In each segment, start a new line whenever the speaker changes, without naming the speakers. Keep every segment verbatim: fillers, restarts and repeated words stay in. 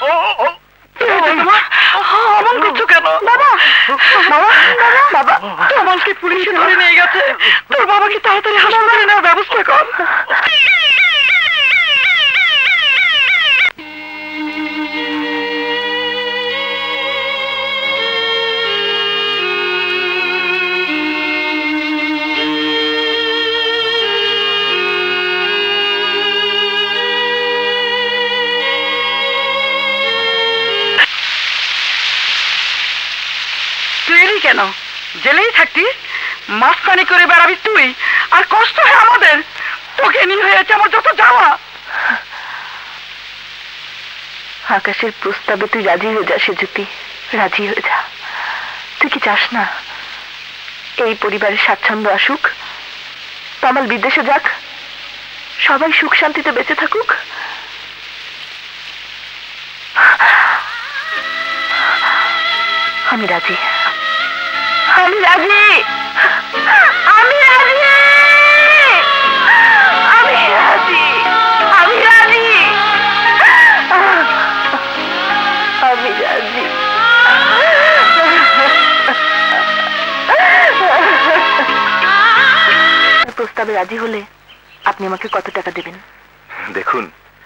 অমন করছো কেন? বাবা বাবা বাবা তোমাকে পুলিশে ধরে নিয়ে গেছে। তোর বাবাকে তাড়াতাড়ি হাসপাতালে নেওয়ার ব্যবস্থা কর। কেন জেলেই থাকতিস? মাস্তানি করে বেড়াবি তুই, আর কষ্ট হয় আমাদের। তোকে নিয়ে হয়েছে আমার যত যাওয়া।
আকাশের প্রস্তাবে তুই রাজি হয়ে যা সেজুতি, রাজি হয়ে যা। তুই কি চাস না এই পরিবারের স্বাচ্ছন্দ্য আসুক, তামাল বিদেশে যাক, সবাই সুখ শান্তিতে বেঁচে থাকুক? আমি রাজি, আমি রাজি, আমি রাজি, আমি রাজি, আমি রাজি, আমি রাজি। প্রস্তাবে রাজি হলে আপনি আমাকে কত টাকা দেবেন?
দেখুন,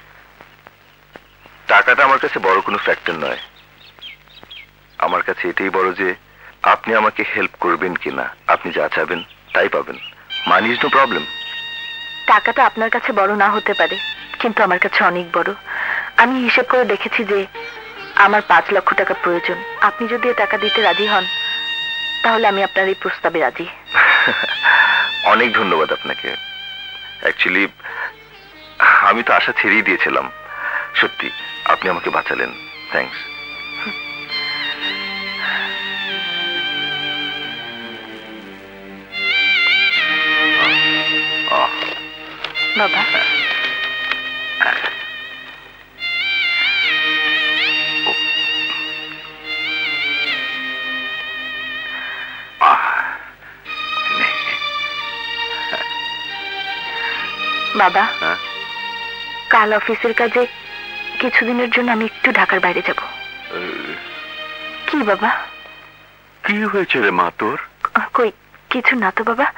টাকাটা আমার কাছে বড় কোনো ফ্যাক্টর নয়। আমার কাছে এটাই বড় যে আপনি আমাকে হেল্প করবেন কিনা। আপনি যা চাবেন তাই পাবেন। Money is no problem.
টাকাটা আপনার কাছে বড় না হতে পারে, কিন্তু আমার কাছে অনেক বড়। আমি হিসেব করে দেখেছি যে আমার পাঁচ লক্ষ টাকা প্রয়োজন। আপনি যদি এ টাকা দিতে রাজি হন তাহলে আমি আপনার এই প্রস্তাবে রাজি।
অনেক ধন্যবাদ আপনাকে। অ্যাকচুয়ালি আমি তো আশা ছেড়েই দিয়েছিলাম। সত্যি আপনি আমাকে বাঁচালেন। থ্যাঙ্কস।
বাবা, বাবা, কাল অফিসের কাজে কিছুদিনের জন্য আমি একটু ঢাকার বাইরে যাব। কি বাবা?
কি হয়েছে রে মা তোর?
কই কিছু না তো বাবা।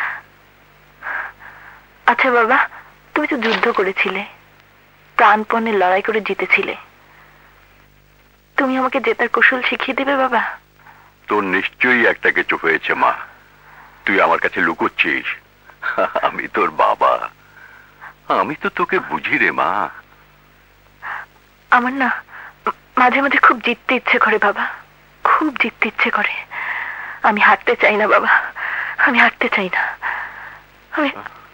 আচ্ছা বাবা, তুমি তো যুদ্ধ করেছিলে, প্রাণপণে লড়াই করে জিতেছিলে। তুমি আমাকে জেতার কৌশল শিখিয়ে দেবে বাবা?
তোর নিশ্চয়ই একটা কিছু হয়েছে মা। তুই আমার কাছে লুকোচ্ছিস। আমি তোর বাবা, আমি তো তোকে বুঝি রে মা।
আমার না মাঝে মাঝে খুব জিততে ইচ্ছে করে বাবা, খুব জিততে ইচ্ছে করে। আমি হারতে চাই না বাবা, আমি হারতে চাই না। আমি